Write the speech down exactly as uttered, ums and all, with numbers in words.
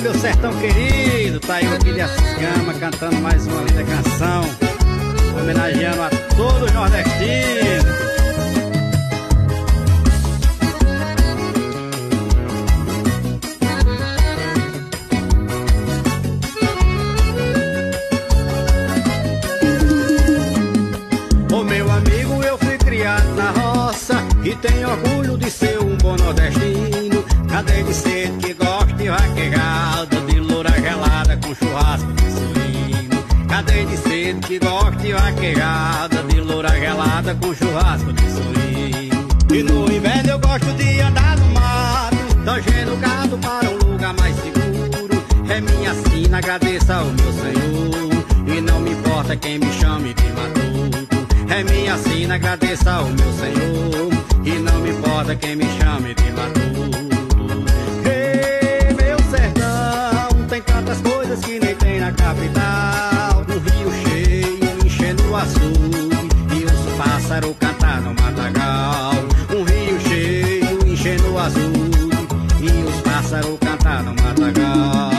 meu sertão querido, tá aí o Billy Assis Gama cantando mais uma linda canção, homenageando a todos os nordestinos. Ô meu amigo, eu fui criado na roça e tenho orgulho de ser um bom nordestino. Cadê de cedo que gosta de vaquejada, de loura gelada com churrasco de suíno. Cadê de cedo que gosta de vaquejada, de loura gelada com churrasco de suíno. E no inverno eu gosto de andar no mato, tangendo gado para um lugar mais seguro. É minha sina, agradeça ao meu Senhor, e não me importa quem me chame de matuto. É minha sina, agradeça ao meu Senhor, e não me importa quem me chame de matuto. Tem tantas coisas que nem tem na capital. Um rio cheio enchendo o açude e os pássaros cantar no matagal. Um rio cheio enchendo o açude e os pássaros cantar no matagal.